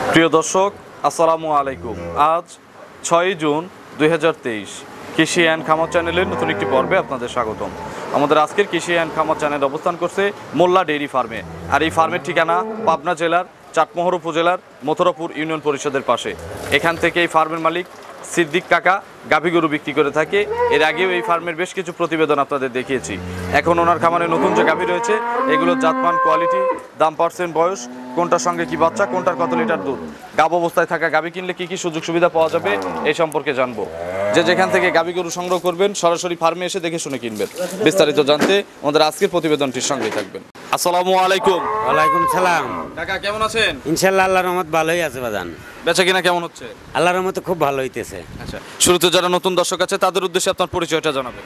প্রিয় দর্শক আসসালামু আলাইকুম। আজ 6 জুন 2023 কৃষি অ্যান্ড খামার চ্যানেলের নতুন একটি পর্বে আপনাদের স্বাগতম। আমাদের আজকের কৃষি অ্যান্ড খামার চ্যানেল অবস্থান করছে মোল্লা ডেইরি ফার্মে। আর এই ফার্মের ঠিকানা পাবনা জেলার চাটমোহর উপজেলার মথুরাপুর ইউনিয়ন পরিষদের পাশে। এখান থেকে এই ফার্মের মালিক সিদ্দিক কাকা গাভী গরু বিক্রি করে থাকে। এর আগেও এই ফার্মের বেশ কিছু প্রতিবেদন আপনাদের দেখিয়েছি। এখন ওনার খামারে নতুন যে গাভী রয়েছে এগুলোর জাতমান, কোয়ালিটি, দাম, পার্সেন্ট, বয়স, কোনটার সঙ্গে কি বাচ্চা, কোনটার কত লিটার দুধ, গাভ অবস্থায় থাকা গাভী কিনলে কি কি সুযোগ সুবিধা পাওয়া যাবে এই সম্পর্কে জানবো। যে যেখান থেকে গাভী গরু সংগ্রহ করবেন সরাসরি ফার্মে এসে দেখে শুনে কিনবেন। বিস্তারিত জানতে আমাদের আজকের প্রতিবেদনটির সঙ্গেই থাকবেন। আসসালামু আলাইকুম। ওয়ালাইকুম সালাম। কাকা কেমন আছেন? ইনশাআল্লাহ আল্লাহর রহমত ভালোই আছে বাজান। বেচা কিনা কেমন হচ্ছে? আল্লাহর রহমতে খুব ভালো হইতেছে। আচ্ছা, শুরুতে যারা নতুন দর্শক আছে তাদের উদ্দেশ্যে আপনার পরিচয়টা জানাবেন।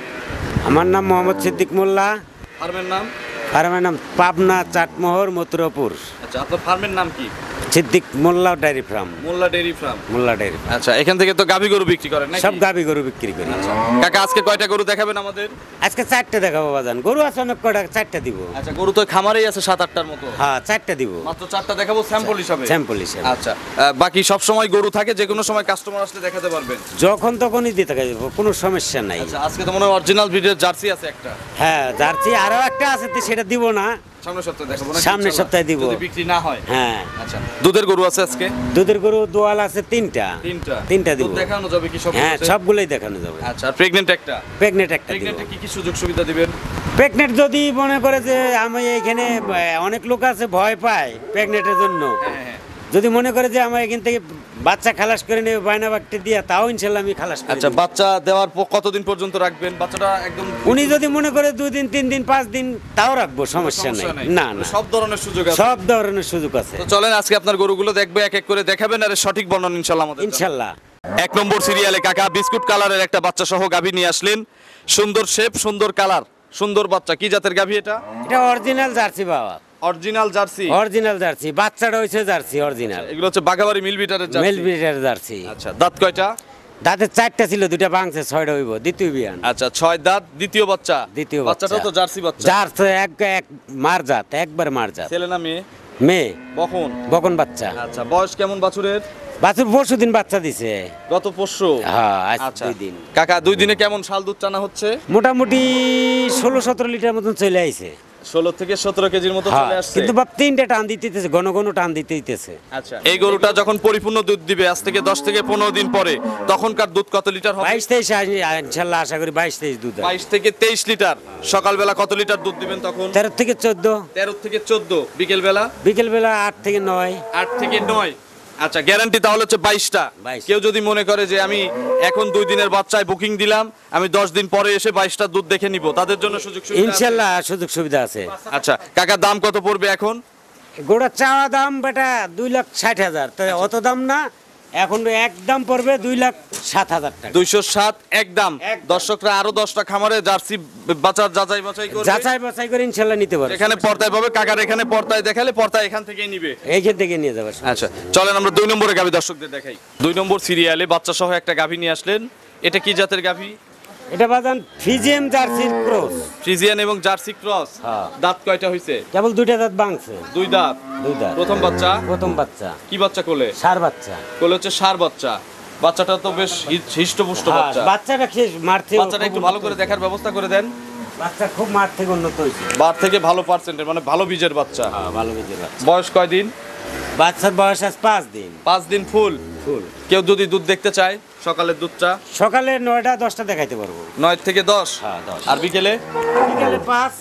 আমার নাম মোহাম্মদ সিদ্দিক মোল্লা। ফার্মের নাম? ফার্মের নাম পাবনা চাটমোহর মথুরাপুর। আচ্ছা, আপনার ফার্মের নাম কি? Siddique Molla dairy farm. Molla dairy farm. Molla dairy. আচ্ছা, এখান থেকে তো গাভী গরু বিক্রি করেন নাকি? সব গাভী গরু বিক্রি করি। কাকা আজকে কয়টা গরু দেখাবেন আমাদের? আজকে 4টে দেখাবো বাজান। গরু আছে অনেক কয়টা, 4টে দিব। আচ্ছা, গরু তো খামারেই আছে 7-8টার মতো। হ্যাঁ, 4টে দিব। মাত্র 4টা দেখাবো স্যাম্পল হিসাবে। স্যাম্পল হিসাবে। আচ্ছা, বাকি সব সময় গরু থাকে, যে কোনো সময় কাস্টমার আসলে দেখাতে পারবেন? যখন তখনই দিতে পারবো, কোনো সমস্যা নাই। আচ্ছা, আজকে তো মনে হয় অরিজিনাল ব্রিডের জার্সি আছে একটা। হ্যাঁ, জার্সি আরো একটা আছে, সেটা দিব না, সামনের সপ্তাহে দেখাবো না? সামনের সপ্তাহে দিব যদি বিক্রি না হয়। হ্যাঁ। আচ্ছা, দুধের গরু আছে আজকে? দুধের গরু দোয়াল আছে 3টা। 3টা দিব। দুধ দেখানো যাবে কি সব? হ্যাঁ, সবগুলোই দেখানো যাবে। আচ্ছা, প্রেগন্যান্ট একটা? প্রেগনেন্ট একটা দিব। প্রেগন্যান্টে কি কি সুযোগ সুবিধা দিবেন? প্রেগনেন্ট যদি মনে করে যে আমি এইখানে অনেক লোক আছে ভয় পায় প্রেগনেন্টের জন্য, হ্যাঁ। যদি মনে করে যে আমার এখান থেকে বাচ্চা খালাস করে নেবে বায়না বাকটি দিয়া, তাও ইনশাল্লাহ আমি খালাস করি। আচ্ছা, বাচ্চা দেওয়ার পর কতদিন পর্যন্ত রাখবেন বাচ্চাটা? একদম উনি যদি মনে করে 2 দিন 3 দিন 5 দিন তাও রাখবো, সমস্যা নাই। না না, সব ধরনের সুযোগ আছে। সব ধরনের সুযোগ আছে। তো চলেন আজকে আপনার গরুগুলো দেখবো, এক এক করে দেখাবেন আর সঠিক বর্ণনা ইনশাআল্লাহ আমাদের ইনশাল্লাহ। 1 নম্বর সিরিয়ালে কাকা বিস্কুট কালারের একটা বাচ্চা সহ গাভী নিয়ে আসলেন। সুন্দর শেপ, সুন্দর কালার, সুন্দর বাচ্চা। কি জাতের গাভী এটা? এটা অরিজিনাল জার্সি বাবা। Original Jersey? Original Jersey. বাচ্চাটা হইছে জার্সি অরিজিনাল। এগুলো হচ্ছে বাগাবাড়ি মিল বিটারের জার্সি। মেল ব্রিডের জার্সি। আচ্ছা, দাঁত কয়টা? দাঁতে 4টা ছিল, 2টা ভাঙছে, 6টা হইব, দ্বিতীয় বিয়ান। আচ্ছা, 6 দাঁত, দ্বিতীয় বাচ্চা। দ্বিতীয় বাচ্চা। বাচ্চাটা তো জার্সি বাচ্চা। জার্সি এক মার জাত, একবার মার জাত। ছেলে না মেয়ে? মেয়ে। বকন? বকন বাচ্চা। আচ্ছা, বয়স কেমন বাছুরের? বাছুর পরশু দিন বাচ্চা দিছে। গত পরশু? হ্যাঁ, আজ আচ্ছা 2 দিন। কাকা 2 দিনে কেমন শাল দুধ টানা হচ্ছে? মোটামুটি 16-17 লিটার মতন চলে আইছে। 16 থেকে 17 কেজির মতো চলে আসছে। কিন্তু বাপ 3টে টান দিতেছে, ঘন ঘন টান দিতেছে। আচ্ছা, এই গরুটা যখন পরিপূর্ণ দুধ দিবে আজ থেকে 10 থেকে 15 দিন পরে, তখনকার দুধ কত লিটার হবে? 22-23 ইনশাআল্লাহ আশা করি 22-23 দুধ। 22 থেকে 23 লিটার। সকালবেলা কত লিটার দুধ দিবেন তখন? 13 থেকে 14। 13 থেকে 14। বিকেল বেলা? বিকেল বেলা 8 থেকে 9। 8 থেকে 9। আচ্ছা, গ্যারান্টি তাহলে হচ্ছে 22টা। কেউ যদি মনে করে যে আমি এখন 2 দিনের বাচ্চায় বুকিং দিলাম, আমি 10 দিন পরে এসে 22টা দুধ দেখে নিব, তাদের জন্য সুযোগ সুবিধা আছে? ইনশাআল্লাহ সুযোগ সুবিধা আছে। আচ্ছা কাকা, দাম কত পড়বে এখন? গোড়া চাওয়া দাম বেটা 2,60,000, তো অত দাম না, এখন একদম পড়বে 2,07,000 টাকা। 207 একদম। দর্শকরা আরো 10টা খামারে জার্সি বাচ্চার যাচাই বাছাই করে ইনশাআল্লাহ নিতে পারবে। এখানে পর্দায় পাবে, কাকার এখানে পর্দায় দেখালে পর্দায় এখান থেকেই নিবে। এইখান থেকে নিয়ে যাবে। আচ্ছা, চলেন আমরা 2 নম্বরে গাভী দর্শকদের দেখাই। 2 নম্বর সিরিয়ালে বাচ্চা সহ একটা গাভী নিয়ে আসলেন। এটা কি জাতের গাভী? এটা বাজান ফ্রিজিয়ান জার্সির ক্রস। ফ্রিজিয়ান এবং জার্সি ক্রস। দাঁত কয়টা হইছে? কেবল 2টা দাঁত ভাঙছে। 2 দাঁত। 2 দাঁত। প্রথম বাচ্চা? প্রথম বাচ্চা। কি বাচ্চা কোলে? ষাঁড় বাচ্চা। কোলে হচ্ছে ষাঁড় বাচ্চা। বাচ্চাটা তো বেশ হিষ্টপুষ্ট বাচ্চা। বাচ্চাটা শেষ মার থেকে। বাচ্চাটা একটু ভালো করে দেখার ব্যবস্থা করে দেন। বাচ্চা খুব মার থেকে উন্নত হইছে। বার থেকে ভালো পার্সেন্টের, মানে ভালো বীজের বাচ্চা। হ্যাঁ, ভালো বীজের বাচ্চা। বয়স কয় দিন? বাচ্চার বয়স আজ 5 দিন। 5 দিন ফুল। কেউ যদি দুধ দেখতে চায় সকালের দুধটা? সকালে 9টা-10টা দেখাইতে পারবো। 9 থেকে 10। হ্যাঁ, 10। আর বিকেলে? বিকেলে 5।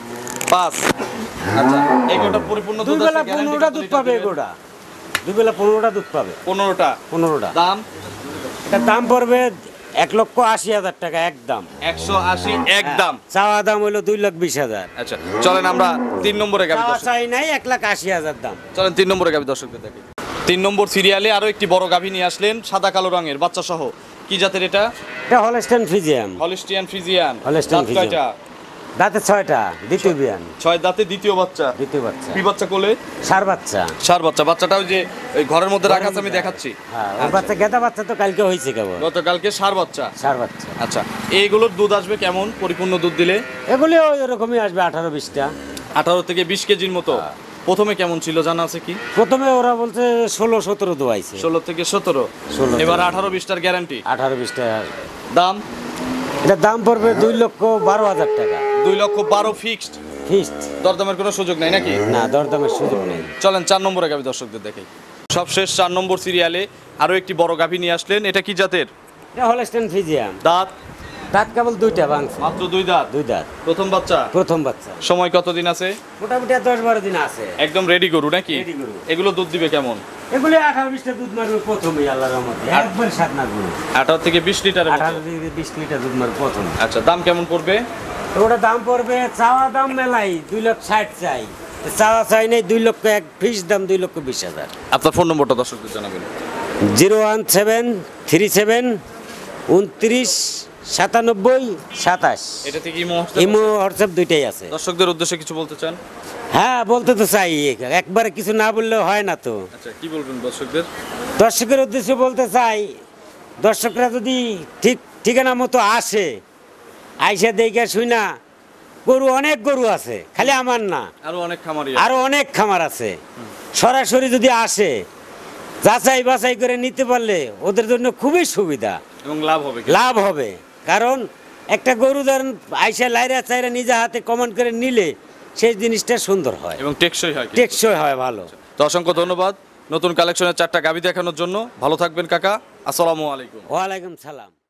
আচ্ছা, এই গোটা পরিপূর্ণ দুধ আছে? 2 বেলা 15টা দুধ পাবে গোটা। 2 বেলা 15টা দুধ পাবে। 15টা। দাম? এটা দাম পড়বে 1,80,000 টাকা একদম। 180 একদম। চাওয়া দাম হলো 2,20,000। আচ্ছা, চলেন আমরা 3 নম্বরে গাভী দর্শক। চাই নাই 1,80,000 দাম। চলেন 3 নম্বরে গাভী দর্শকদের দেখি। 3 নম্বর সিরিয়ালে আরো একটি বড় গাভী নিয়ে আসলেন, সাদা কালো রঙের বাচ্চা সহ। কি জাতের এটা? এটা Holstein Friesian. Holstein Friesian. Holstein Friesian. কয়টা? দাঁতে 6টা, দ্বিতীয় বিয়ান। 6 দাঁতে দ্বিতীয় বাচ্চা। দ্বিতীয় বাচ্চা। কি বাচ্চা কোলে? ষাঁড় বাচ্চা। ষাঁড় বাচ্চা। বাচ্চাটা ওই যে ওই ঘরের মধ্যে রাখা আছে, আমি দেখাচ্ছি। হ্যাঁ, ওই বাচ্চা গেদা বাচ্চা তো কালকে হইছে কেবল। গতকালকে ষাঁড় বাচ্চা। ষাঁড় বাচ্চা। আচ্ছা, এইগুলোর দুধ আসবে কেমন পরিপূর্ণ দুধ দিলে? এগুলি ওই রকমই আসবে 18-20টা। 18 থেকে 20 কেজির মতো। প্রথমে কেমন ছিল জানা আছে কি? প্রথমে ওরা বলছে 16-17 দোয়াইছে, 16 থেকে 17, 16 এবার 18-20টার গ্যারান্টি। 18-20 টাকা দাম এটা দাম পড়বে 2,12,000 টাকা। 2,12,000 ফিক্সড, ফিক্সড, দরদামের কোনো সুযোগ নাই নাকি? না দরদামের সুযোগ নেই। চলেন 4 নম্বরে গাভী দর্শকদের দেখাই। সবশেষ 4 নম্বর সিরিয়ালে আরো একটি বড় গাভী নিয়ে আসলেন। এটা কি জাতের? এটা হলস্টাইন ফ্রিজিয়ান। দাঁত? দাঁত কেবল 2টা ভাঙছে, মাত্র 2 দাঁত। 2 দাঁত, প্রথম বাচ্চা? প্রথম বাচ্চা। সময় কতদিন আছে? মোটামুটি 10-12 দিন আছে। একদম রেডি গরু নাকি? রেডি গরু। এগুলো দুধ দিবে কেমন? এগুলি 18-20টা দুধ মারবে প্রথমেই, আল্লাহর রহমতে একবার সাত না গরু। 18 থেকে 20 লিটারের মতো। 18 থেকে 20 লিটার দুধ মারবে প্রথম। আচ্ছা, দাম কেমন পড়বে? তো ওটা দাম পড়বে, চাওয়া দাম মেলাই 2,60,000 চাই, চাওয়া চাই নেই 2 লক্ষ, এক ফিস দাম 2,20,000। আপনার ফোন নম্বরটা দর্শকদের জানাবেন। 01737299727। এটা থেকে ইমো হোয়াটসঅ্যাপ দুইটাই আছে। দর্শকদের উদ্দেশ্যে কিছু বলতে চান? হ্যাঁ বলতে তো চাই, একবারে কিছু না বললে হয় না তো। আচ্ছা, কি বলবেন দর্শকদের? দর্শকের উদ্দেশ্যে বলতে চাই, দর্শকরা যদি ঠিক ঠিকানা মতো আসে, আইসা দেখে শুই না, গরু অনেক গরু আছে, খালি আমার না, আরো অনেক খামারি আরো অনেক খামার আছে। সরাসরি যদি আসে, যাচাই বাছাই করে নিতে পারলে ওদের জন্য খুবই সুবিধা এবং লাভ হবে। লাভ হবে। কারণ একটা গরু ধরেন আইসা লাইরা চাইরা নিজে হাতে কমেন্ট করে নিলে সেই জিনিসটা সুন্দর হয় এবং টেকসই হয়। টেকসই হয় ভালো। তো অসংখ্য ধন্যবাদ নতুন কালেকশনের 4টা গাভী দেখানোর জন্য। ভালো থাকবেন কাকা, আসসালামু আলাইকুম। ওয়ালাইকুম সালাম।